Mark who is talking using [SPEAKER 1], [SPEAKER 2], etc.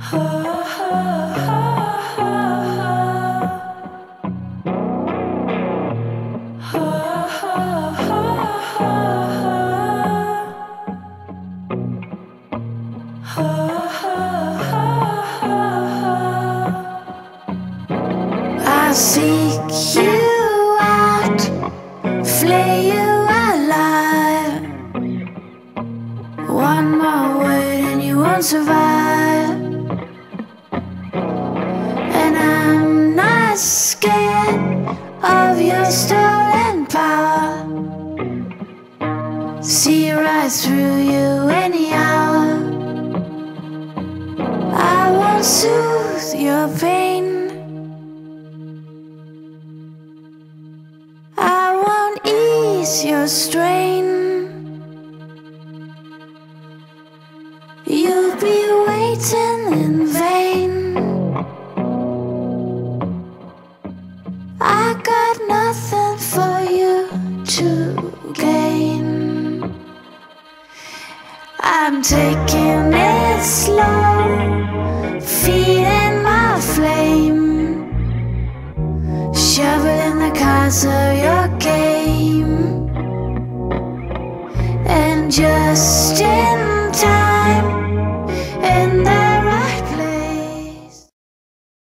[SPEAKER 1] I seek you out, flay you alive. One more word and you won't survive. And I'm not scared of your stolen power. See right through you anyhow. I won't soothe your pain. I won't ease your strain. You'll be waiting in vain. I got nothing for you to gain. I'm taking it slow, feeding my flame, shoveling the cards of your game. And just in